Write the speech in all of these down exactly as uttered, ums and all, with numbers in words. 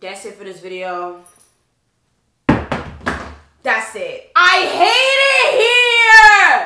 That's it for this video. That's it. I hate it here!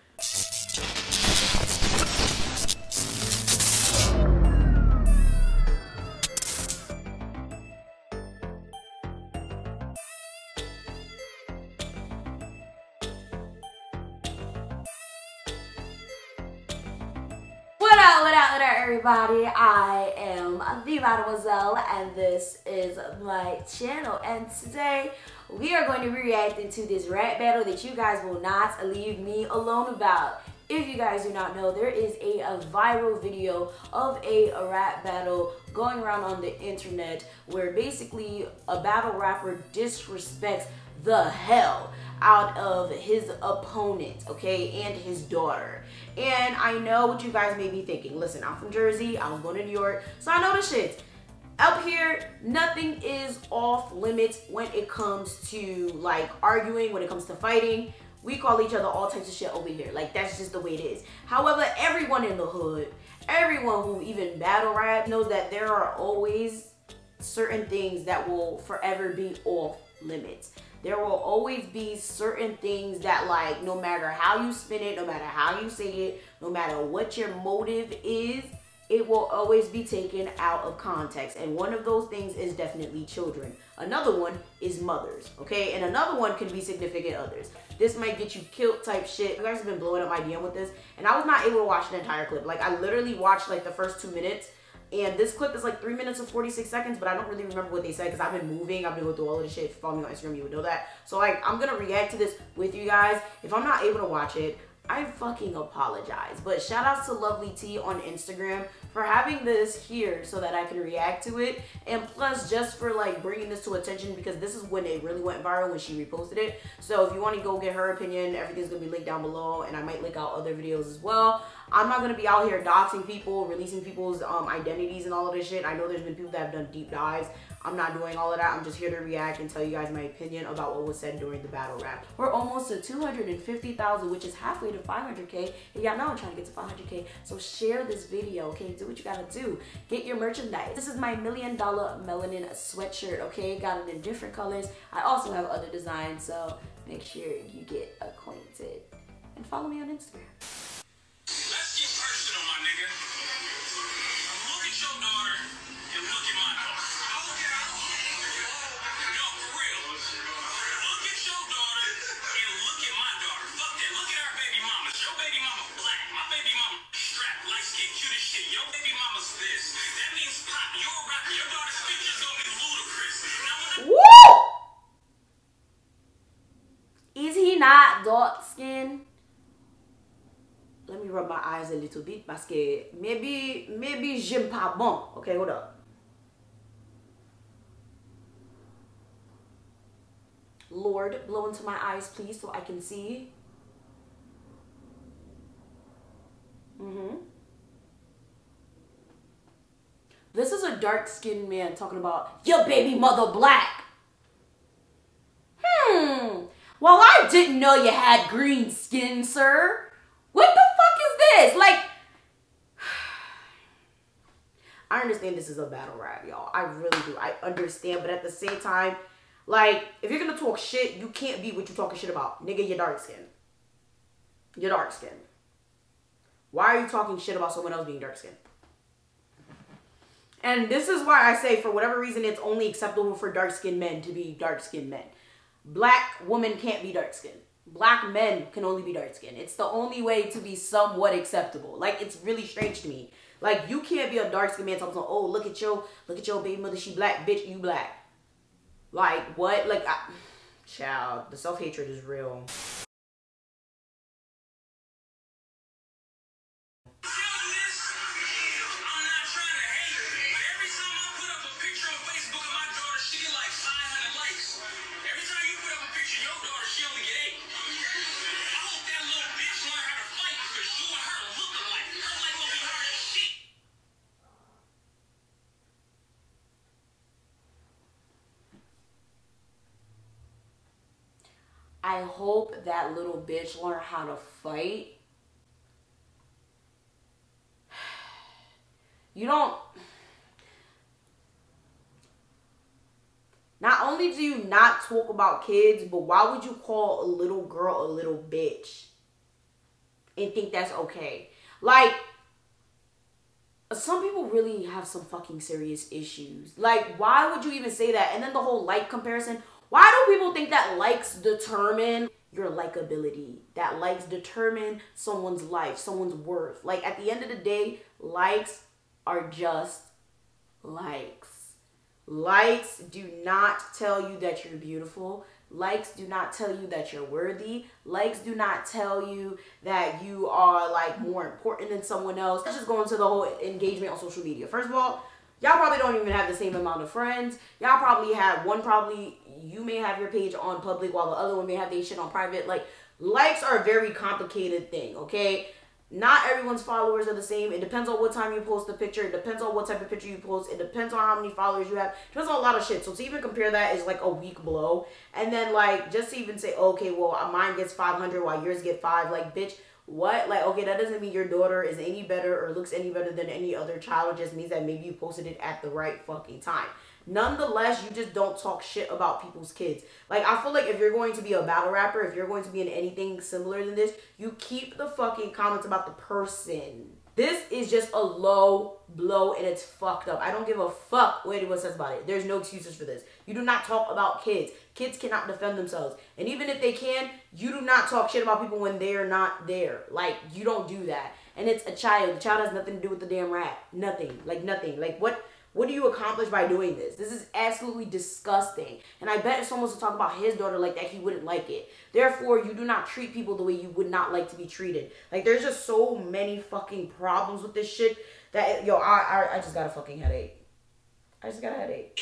What up, what up, what up, everybody? I am the Mademoiselle, and this is my channel. And today, we are going to be reacting to this rap battle that you guys will not leave me alone about. If you guys do not know, there is a, a viral video of a, a rap battle going around on the internet where basically a battle rapper disrespects the hell out of his opponent, okay, and his daughter. And I know what you guys may be thinking. Listen, I'm from Jersey, I was born in New York, so I know the shit. Up here, nothing is off limits when it comes to like arguing, when it comes to fighting. We call each other all types of shit over here. Like, that's just the way it is. However, everyone in the hood, everyone who even battle rap knows that there are always certain things that will forever be off limits. There will always be certain things that, like, no matter how you spin it, no matter how you say it, no matter what your motive is, it will always be taken out of context. And one of those things is definitely children. Another one is mothers, okay? And another one can be significant others. This might get you killed type shit. You guys have been blowing up my D M with this, and I was not able to watch the entire clip. Like, I literally watched like the first two minutes, and this clip is like three minutes and forty-six seconds, but I don't really remember what they said because I've been moving. I've been going through all of this shit. If you follow me on Instagram, you would know that. So like, I'm gonna react to this with you guys. If I'm not able to watch it, I fucking apologize. But shout outs to Lovely T on Instagram for having this here so that I can react to it. And plus just for like bringing this to attention, because this is when it really went viral, when she reposted it. So if you want to go get her opinion, everything's going to be linked down below. And I might link out other videos as well. I'm not going to be out here doxing people, releasing people's um, identities and all of this shit. I know there's been people that have done deep dives. I'm not doing all of that. I'm just here to react and tell you guys my opinion about what was said during the battle rap. We're almost to two hundred fifty thousand, which is halfway to five hundred K. And y'all know I'm trying to get to five hundred K. So share this video, okay? Do what you gotta do. Get your merchandise. This is my million dollar melanin sweatshirt, okay? Got it in different colors. I also have other designs, so make sure you get acquainted. And follow me on Instagram. Let's get personal, my nigga. Look at your daughter and look at my daughter. No, for real. Look at your daughter and look at my daughter. Fuck that. Look at our baby mamas. Your baby mama black. My baby mama strapped, light skin, cute as shit. Your baby mama's this. That means pop. You're a rapper. Your daughter's features gonna be ludicrous. Now when I Woo! Is he not dark skinned? Let me rub my eyes a little bit parce que maybe maybe j'aime pas bon. Okay, hold up. Lord, blow into my eyes, please, so I can see. Mm-hmm. This is a dark-skinned man talking about your baby mother black. Hmm. Well, I didn't know you had green skin, sir. What the fuck is this? Like, I understand this is a battle rap, y'all. I really do. I understand, but at the same time, like, if you're gonna talk shit, you can't be what you talking shit about. Nigga, you're dark skinned. You're dark skinned. Why are you talking shit about someone else being dark skinned? And this is why I say, for whatever reason, it's only acceptable for dark skinned men to be dark skinned men. Black women can't be dark skinned. Black men can only be dark skinned. It's the only way to be somewhat acceptable. Like, it's really strange to me. Like, you can't be a dark skinned man talking about, oh, look at your, look at your baby mother, she black, bitch, you black. Like, what? Like, I, child, the self-hatred is real. I hope that little bitch learn how to fight. You don't... Not only do you not talk about kids, but why would you call a little girl a little bitch and think that's okay? Like, some people really have some fucking serious issues. Like, why would you even say that? And then the whole like comparison. Why do people think that likes determine your likability? That likes determine someone's life, someone's worth. Like, at the end of the day, likes are just likes. Likes do not tell you that you're beautiful. Likes do not tell you that you're worthy. Likes do not tell you that you are like more important than someone else. Let's just go into the whole engagement on social media. First of all, y'all probably don't even have the same amount of friends. Y'all probably have one, probably you may have your page on public while the other one may have their shit on private. Like, likes are a very complicated thing, okay? Not everyone's followers are the same. It depends on what time you post the picture. It depends on what type of picture you post. It depends on how many followers you have. It depends on a lot of shit. So to even compare that is like a weak blow. And then like just to even say, okay, well, mine gets five hundred while yours get five. Like, bitch, what? Like, okay, that doesn't mean your daughter is any better or looks any better than any other child. It just means that maybe you posted it at the right fucking time. Nonetheless, you just don't talk shit about people's kids. Like, I feel like if you're going to be a battle rapper, if you're going to be in anything similar than this, you keep the fucking comments about the person. This is just a low blow and it's fucked up. I don't give a fuck what anyone says about it. There's no excuses for this. You do not talk about kids. Kids cannot defend themselves. And even if they can, you do not talk shit about people when they're not there. Like, you don't do that. And it's a child. The child has nothing to do with the damn rap. Nothing. Like, nothing. Like, what... What do you accomplish by doing this? This is absolutely disgusting. And I bet if someone was to talk about his daughter like that, he wouldn't like it. Therefore, you do not treat people the way you would not like to be treated. Like, there's just so many fucking problems with this shit that, yo, I, I, I just got a fucking headache. I just got a headache.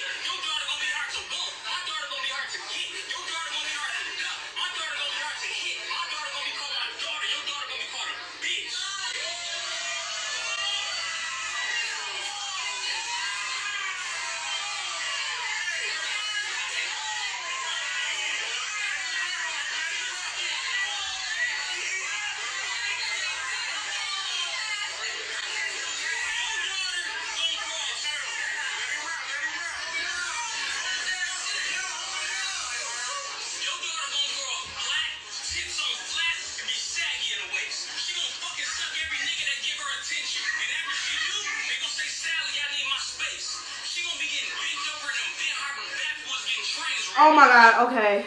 Oh my God, okay.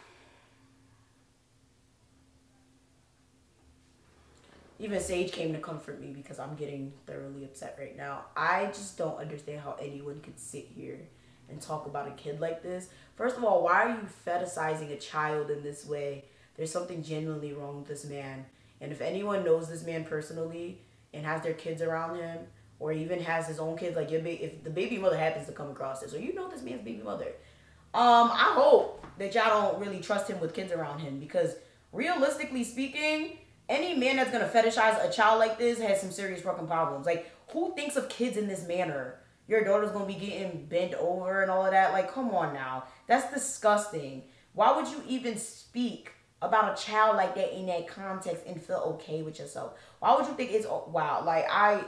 Even Sage came to comfort me because I'm getting thoroughly upset right now. I just don't understand how anyone could sit here and talk about a kid like this. First of all, why are you fetishizing a child in this way? There's something genuinely wrong with this man. And if anyone knows this man personally and has their kids around him, or even has his own kids, like your ba- if the baby mother happens to come across this, or you know this man's baby mother, Um, I hope that y'all don't really trust him with kids around him, because realistically speaking, any man that's gonna fetishize a child like this has some serious fucking problems. Like, who thinks of kids in this manner? Your daughter's gonna be getting bent over and all of that. Like, come on now. That's disgusting. Why would you even speak about a child like that in that context and feel okay with yourself? Why would you think it's, oh, wow, like, I...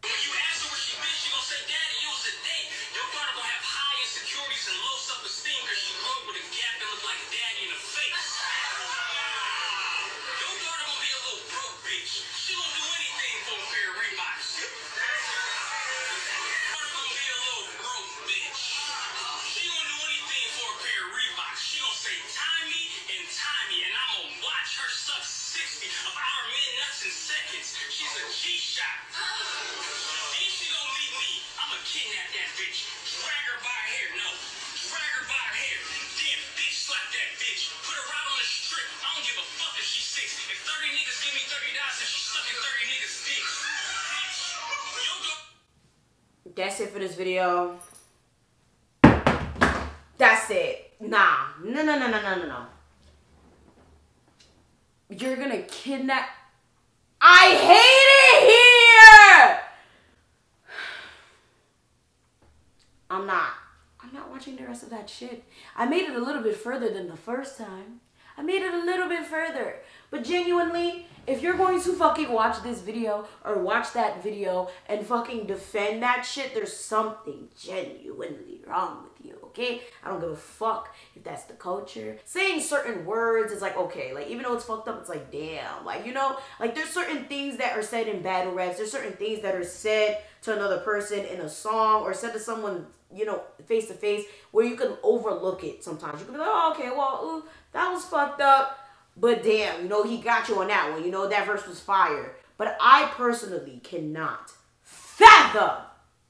That's it for this video. That's it. Nah. No, no, no, no, no, no, no. You're gonna kidnap... I hate it here! I'm not. I'm not watching the rest of that shit. I made it a little bit further than the first time. I made it a little bit further. But genuinely, If you're going to fucking watch this video or watch that video and fucking defend that shit, there's something genuinely wrong with you, okay? I don't give a fuck if that's the culture. Saying certain words is like, okay, like even though it's fucked up, it's like, damn. Like, you know, like there's certain things that are said in battle raps. There's certain things that are said to another person in a song or said to someone, you know, face to face, where you can overlook it sometimes. You can be like, oh, okay, well, ooh, that was fucked up. But damn, you know, he got you on that one. You know, that verse was fire. But I personally cannot fathom,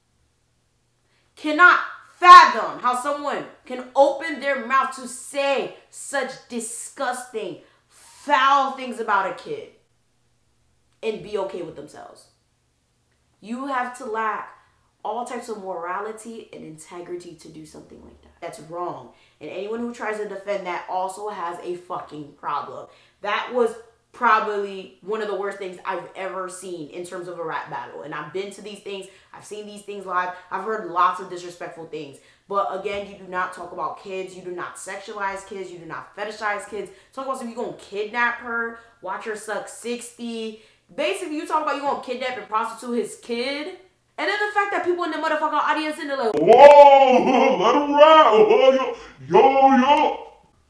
cannot fathom how someone can open their mouth to say such disgusting, foul things about a kid and be okay with themselves. You have to lack all types of morality and integrity to do something like that. That's wrong. And anyone who tries to defend that also has a fucking problem. That was probably one of the worst things I've ever seen in terms of a rap battle. And I've been to these things. I've seen these things live. I've heard lots of disrespectful things. But again, you do not talk about kids. You do not sexualize kids. You do not fetishize kids. Talk about if you're going to kidnap her, watch her suck sixty. Basically, you talk about you're going to kidnap and prostitute his kid. And then the fact that people in the motherfucking audience and they're like, whoa, let him rap, yo, yo, yo.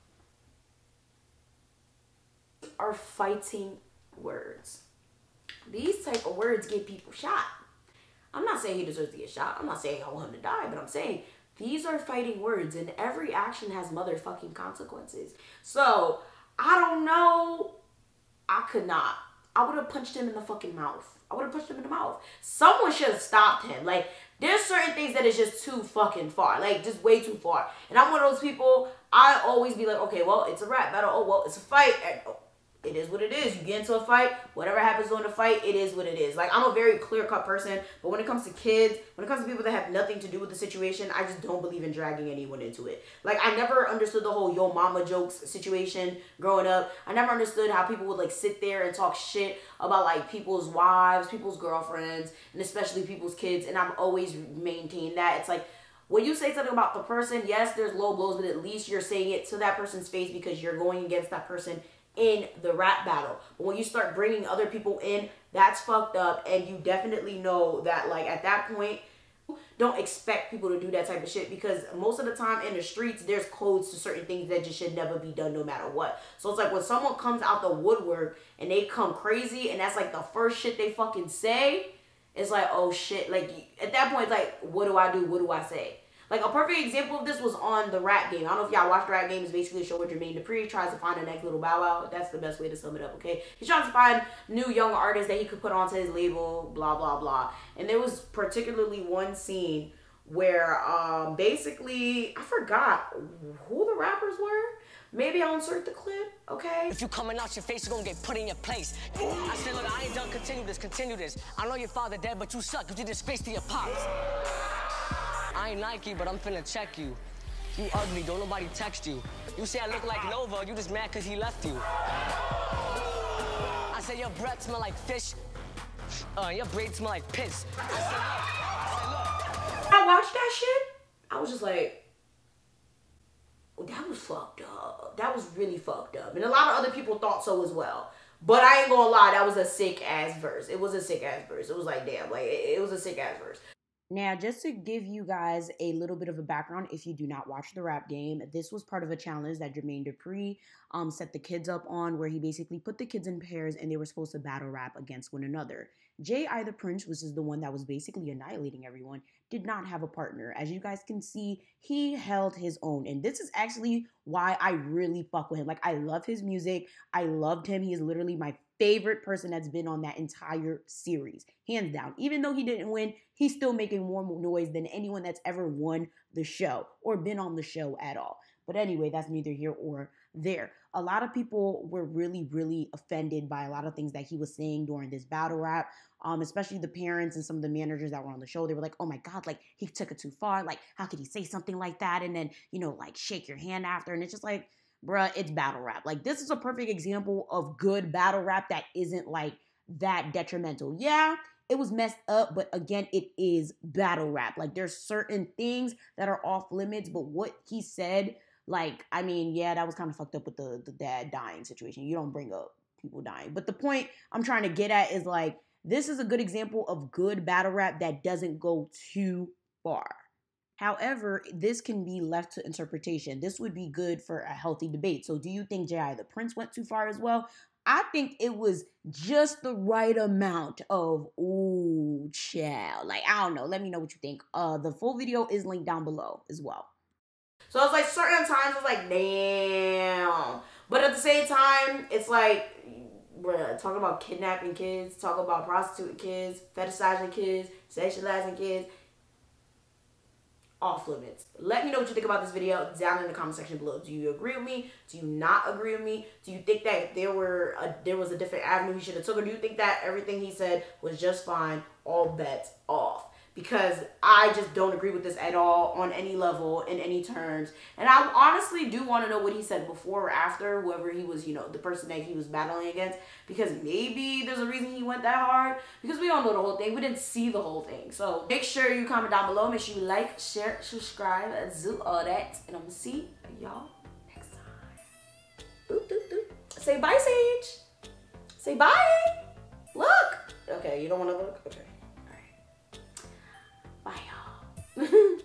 Are fighting words. These type of words get people shot. I'm not saying he deserves to get shot. I'm not saying I want him to die, but I'm saying these are fighting words and every action has motherfucking consequences. So, I don't know. I could not. I would have punched him in the fucking mouth. I would have punched him in the mouth. Someone should have stopped him. Like, there's certain things that is just too fucking far. Like, just way too far. And I'm one of those people, I always be like, okay, well, it's a rap battle. Oh, well, it's a fight. And, oh, it is what it is. You get into a fight, whatever happens during the fight, it is what it is. Like, I'm a very clear-cut person, but when it comes to kids, when it comes to people that have nothing to do with the situation, I just don't believe in dragging anyone into it. Like, I never understood the whole yo mama jokes situation growing up. I never understood how people would, like, sit there and talk shit about, like, people's wives, people's girlfriends, and especially people's kids, and I've always maintained that. It's like, when you say something about the person, yes, there's low blows, but at least you're saying it to that person's face because you're going against that person in the rap battle. But when you start bringing other people in, that's fucked up. And you definitely know that, like, at that point, don't expect people to do that type of shit because most of the time in the streets, there's codes to certain things that just should never be done no matter what. So it's like when someone comes out the woodwork and they come crazy and that's like the first shit they fucking say, it's like, oh shit. Like, at that point, it's like, what do I do? What do I say? Like, a perfect example of this was on the Rap Game. I don't know if y'all watched the Rap Game. It's basically a show where Jermaine Dupri tries to find the next little Bow Wow. That's the best way to sum it up, okay? He's trying to find new young artists that he could put onto his label, blah, blah, blah. And there was particularly one scene where um, basically, I forgot who the rappers were. Maybe I'll insert the clip, okay? If you coming out your face, you're gonna get put in your place. I said, look, I ain't done. Continue this, continue this. I know your father dead, but you suck. You did this face to your pops. I ain't like you, but I'm finna check you. You ugly, don't nobody text you. You say I look like Nova, you just mad cause he left you. I said your breath smell like fish. Uh, your braids smell like piss. I said, look, I said, look. I watched that shit, I was just like, oh, that was fucked up. That was really fucked up. And a lot of other people thought so as well. But I ain't gonna lie, that was a sick ass verse. It was a sick ass verse. It was like, damn, like, it, it was a sick ass verse. Now, just to give you guys a little bit of a background, if you do not watch the Rap Game, this was part of a challenge that Jermaine Dupri um, set the kids up on, where he basically put the kids in pairs and they were supposed to battle rap against one another. J I the Prince, which is the one that was basically annihilating everyone, did not have a partner. As you guys can see, he held his own. And this is actually why I really fuck with him. Like, I love his music. I loved him. He is literally my favorite person that's been on that entire series, hands down. Even though he didn't win, he's still making more noise than anyone that's ever won the show or been on the show at all. But anyway, that's neither here or there. A lot of people were really, really offended by a lot of things that he was saying during this battle rap, um, especially the parents and some of the managers that were on the show. They were like, oh my God, like, he took it too far. Like, how could he say something like that? And then, you know, like, shake your hand after. And it's just like, bruh, it's battle rap. Like, this is a perfect example of good battle rap that isn't, like, that detrimental. Yeah, it was messed up, but again, it is battle rap. Like, there's certain things that are off limits, but what he said, like, I mean, yeah, that was kind of fucked up with the, the dad dying situation. You don't bring up people dying. But the point I'm trying to get at is like, this is a good example of good battle rap that doesn't go too far. However, this can be left to interpretation. This would be good for a healthy debate. So do you think J I the Prince went too far as well? I think it was just the right amount of, ooh, child. Like, I don't know. Let me know what you think. Uh, the full video is linked down below as well. So it's like certain times it's like, damn. But at the same time, it's like, we're talking about kidnapping kids, talking about prostituting kids, fetishizing kids, sexualizing kids. Off limits. Let me know what you think about this video down in the comment section below. Do you agree with me? Do you not agree with me? Do you think that if there were a, there was a different avenue he should have took, or do you think that everything he said was just fine, all bets off? Because I just don't agree with this at all on any level, in any terms. And I honestly do want to know what he said before or after, whoever he was, you know, the person that he was battling against. Because maybe there's a reason he went that hard. Because we don't know the whole thing. We didn't see the whole thing. So make sure you comment down below. Make sure you like, share, subscribe, do all that. And I'm going to see y'all next time. Boop, boop, boop. Say bye, Sage. Say bye. Look. Okay, you don't want to look? Okay. Bye, y'all.